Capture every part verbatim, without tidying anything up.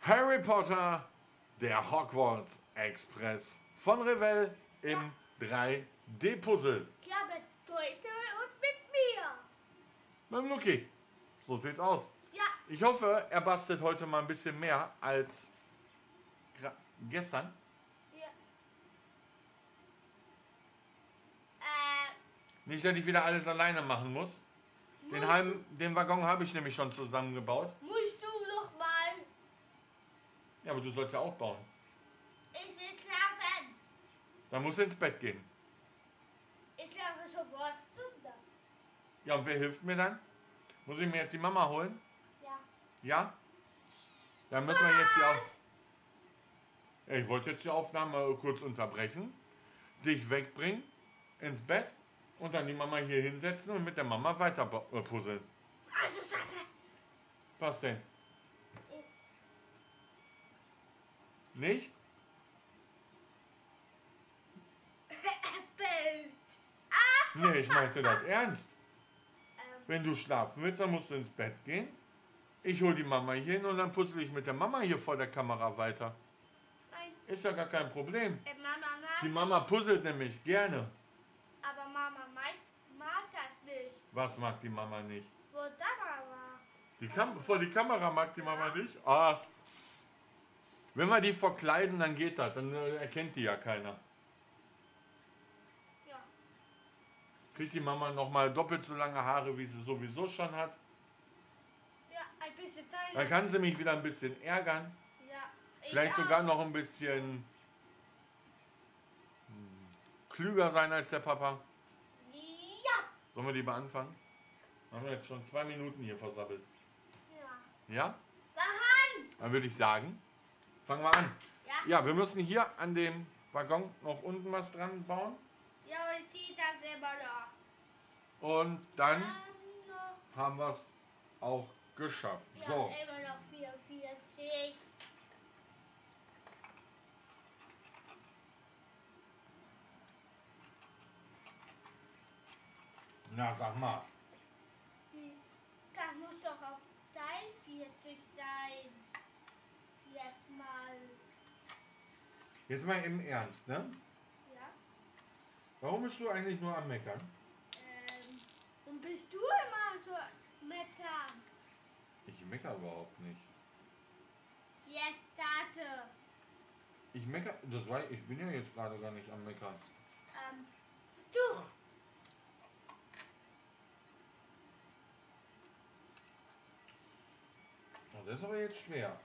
Harry Potter, der Hogwarts Express von Revell im Ja. drei D Puzzle. Ja, mit Leute und mit mir. Mit dem Luki. So sieht's aus. Ja, Ich hoffe, er bastelt heute mal ein bisschen mehr als gra- gestern. ja. Äh, Nicht, dass ich wieder alles alleine machen muss. Den, musst, halben, den Waggon habe ich nämlich schon zusammengebaut. musst du noch mal. Ja, aber du sollst ja auch bauen. Ich will schlafen. Dann musst du ins Bett gehen. Ich schlafe sofort. Super. Ja, und wer hilft mir dann? Muss ich mir jetzt die Mama holen? Ja. Ja? Dann müssen wir jetzt die auf. Ich wollte jetzt die Aufnahme kurz unterbrechen, dich wegbringen, ins Bett und dann die Mama hier hinsetzen und mit der Mama weiter ba- äh, puzzeln. Also, Sache. Was denn? Nicht? Bellt. Nee, ich meinte das ernst. Ähm, Wenn du schlafen willst, dann musst du ins Bett gehen. Ich hol die Mama hier hin und dann puzzle ich mit der Mama hier vor der Kamera weiter. nein. Ist ja gar kein Problem. Äh, Mama mag, Die Mama puzzelt nämlich gerne. aber Mama mag, mag das nicht. Was mag die Mama nicht? Wo da war. Die Kam vor die Kamera mag die Mama nicht? Ach. Wenn wir die verkleiden, dann geht das. Dann äh, erkennt die ja keiner. Ja. Kriegt die Mama nochmal doppelt so lange Haare, wie sie sowieso schon hat. Ja, ein bisschen Teil. Dann kann sie mich wieder ein bisschen ärgern. Ja. Ich Vielleicht auch. sogar noch ein bisschen hm, klüger sein als der Papa. Ja. Sollen wir lieber anfangen? Haben wir jetzt schon zwei Minuten hier versabbelt. Ja. Ja? Wahan. Dann würde ich sagen, fangen wir an. Ja. Ja, wir müssen hier an dem Waggon noch unten was dran bauen. Ja, und zieht das selber noch. Und dann Dann noch. haben wir es auch geschafft. Ja, So, immer noch vierundvierzig. na sag mal. Das muss doch auf dreiundvierzig sein. Jetzt mal. Jetzt mal im Ernst, ne? Ja. Warum bist du eigentlich nur am Meckern? Ähm, und bist du immer so meckern? Ich meckere überhaupt nicht. Jetzt starte. Ich meckere, das war, ich bin ja jetzt gerade gar nicht am Meckern. Ähm, du. Oh, das ist aber jetzt schwer.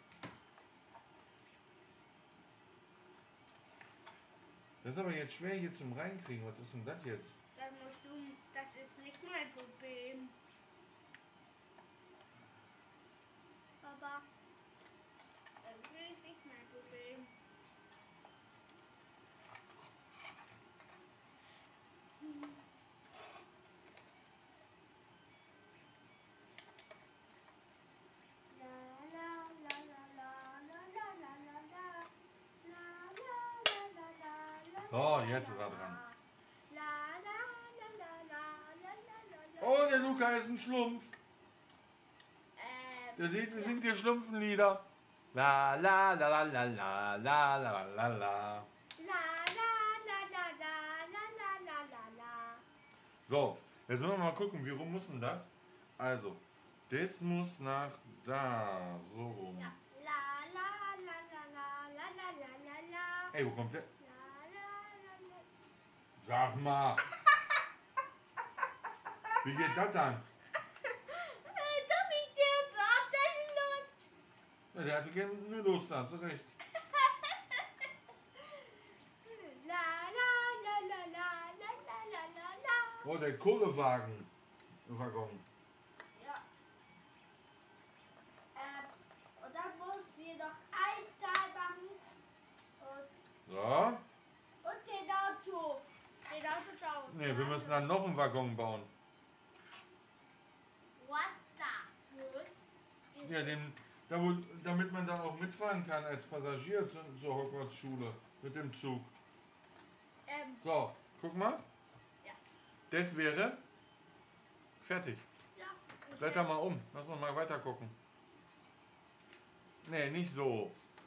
Das ist aber jetzt schwer hier zum Reinkriegen. Was ist denn das jetzt? Das musst du. Das ist nicht mein Problem. Aber. Das ist nicht mein Problem. La la la la la la la la la la. La la la la la la. So, jetzt ist er dran. La la la la la la la la. Oh, der Luca ist ein Schlumpf. Ähm, Der singt, der singt hier Schlumpfenlieder. La la la la la la la la la la. La la la la la la la la la la. So, jetzt müssen wir mal gucken, wie rum muss denn das? Also, das muss nach da, so rum. Ja. La la la la la la la la la la. Ey, wo kommt der? La la la la. Sag mal. Wie geht das dann? Äh, das ist der Bartelnot. Ja, der hatte keine Lust, da hast du recht. La la la la la la la la la la. Oh, der Kohlewagen. Waggon. Ja. Ähm, und dann muss wir noch ein Teil machen. Und, So. und den Auto. Den Auto schauen. Ne, wir müssen dann noch einen Waggon bauen. What the fuck? Ja, den, da, wo, damit man dann auch mitfahren kann als Passagier zu, zur Hogwarts-Schule mit dem Zug. Ähm, So, guck mal. ja. Das wäre fertig. Ja. Blätter mal um. Lass uns mal weiter gucken. Nee, nicht so.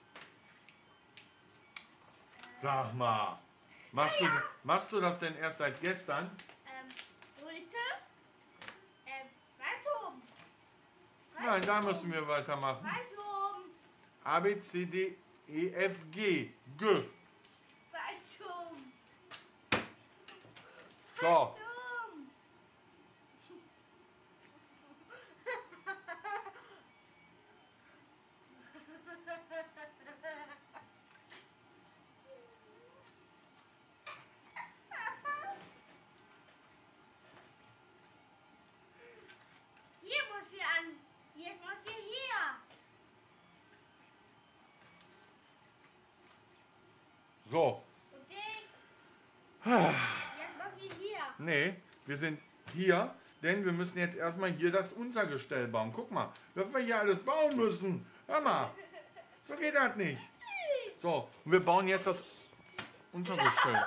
Sag mal. Machst, Ja, ja. du, machst du das denn erst seit gestern? Ähm, heute? Ähm, weiter oben. Nein, da müssen wir weitermachen. Weiter oben. A, B, C, D, E, F, G. G. Weiter oben. So. Weiter oben. Hier muss wir an. Jetzt muss wir hier. So. Und den. Jetzt muss wir hier. Nee, wir sind hier, denn wir müssen jetzt erstmal hier das Untergestell bauen. Guck mal, was wir hier alles bauen müssen. Hör mal, so geht das nicht. So, und wir bauen jetzt das Untergestell.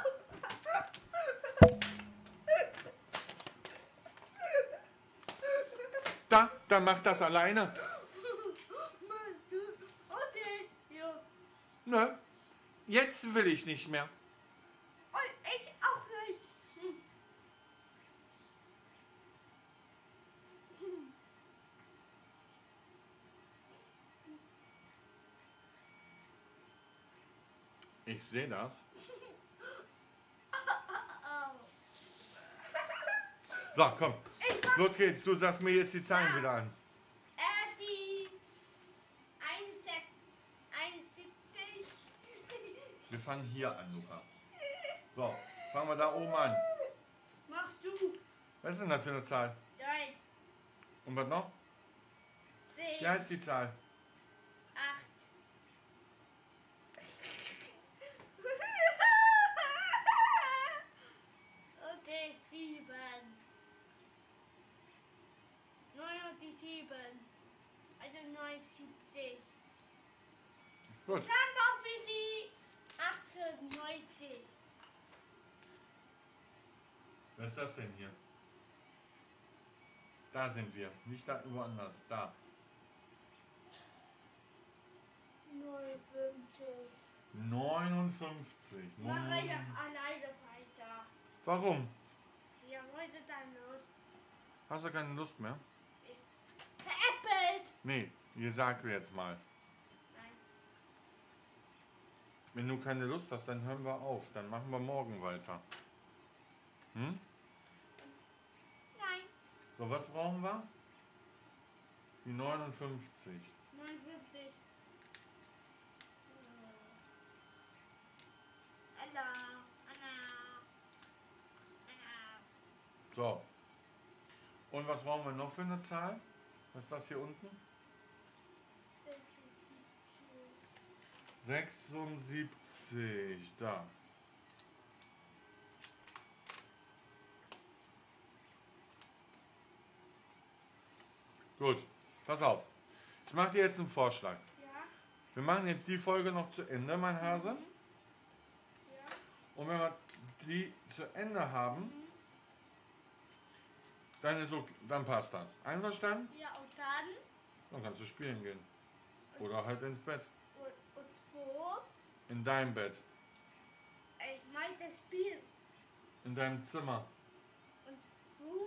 Da, dann macht das alleine. Okay, ja. Ne, jetzt will ich nicht mehr. Und ich auch nicht. Ich sehe das. So, komm, Ich mach los geht's. Du sagst mir jetzt die Zahlen wieder an. äh, die einundsiebzig. Wir fangen hier an, Luca. So, fangen wir da oben an. Machst du? Was ist denn das für eine Zahl? Nein. Und was noch? zehn. Wie heißt die Zahl? acht. Und die sieben. neun und die sieben. Also neunundsiebzig. Gut. Dann machen wir die achtundneunzig. Was ist das denn hier? Da sind wir. Nicht da woanders. Da. neunundfünfzig. neunundfünfzig. Mache ich alleine weiter. Warum? Ja, heute dann los. Hast du keine Lust mehr? Veräppelt! Nee, ihr sagt mir jetzt mal. Nein. Wenn du keine Lust hast, dann hören wir auf. Dann machen wir morgen weiter. Hm? Nein. So, was brauchen wir? Die neunundfünfzig. neunundfünfzig. Anna. Anna. Anna. So. Und was brauchen wir noch für eine Zahl? Was ist das hier unten? sechsundsiebzig. Da. Gut, pass auf. Ich mache dir jetzt einen Vorschlag. Ja. Wir machen jetzt die Folge noch zu Ende, mein Hase. Ja. Und wenn wir die zu Ende haben, dann, ist okay, dann passt das. Einverstanden? Ja, und dann? Dann kannst du spielen gehen. Oder halt ins Bett. Und, und wo? In deinem Bett. Ich meine das Spiel. In deinem Zimmer. Und wo?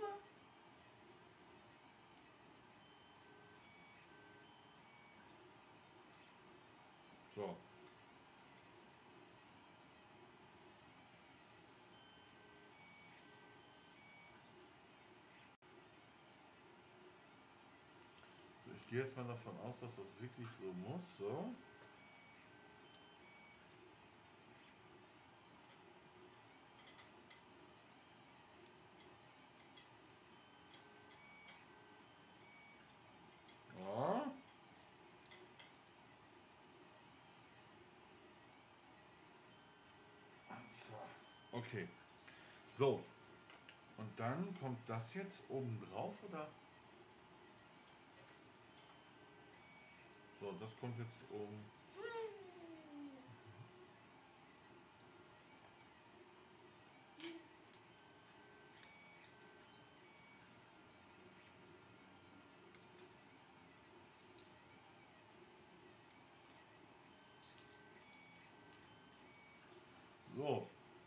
So. So, ich gehe jetzt mal davon aus, dass das wirklich so muss. So. Ja. So. Okay. So. Und dann kommt das jetzt oben drauf, oder? So, das kommt jetzt oben.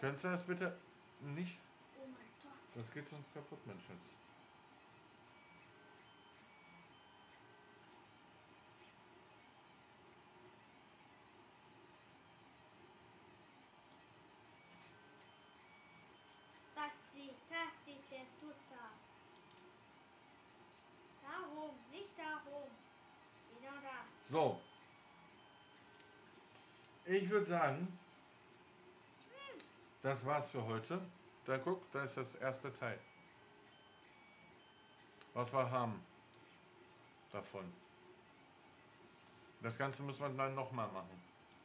Könntest du das bitte nicht? Oh mein Gott. Das geht sonst kaputt, mein Schatz. Das steht, das steht der Tutter. Darum, nicht darum. Genau da. So. Ich würde sagen, das war's für heute. Da guck, da ist das erste Teil. Was wir haben davon. Das Ganze muss man dann nochmal machen.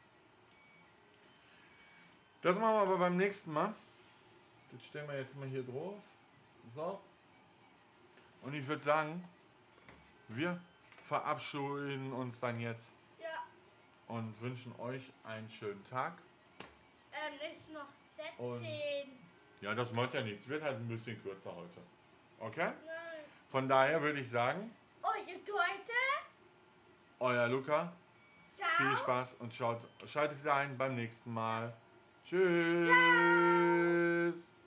Das machen wir aber beim nächsten Mal. Das stellen wir jetzt mal hier drauf. So. Und ich würde sagen, wir verabschieden uns dann jetzt Ja, und wünschen euch einen schönen Tag. ähm, ist noch Und- Z zehn. Ja, das macht ja nichts. Wird halt ein bisschen kürzer heute. Okay? Nein. Von daher würde ich sagen, Eure Torte. euer Luca, Ciao. viel Spaß und schaut, schaltet wieder ein beim nächsten Mal. Tschüss.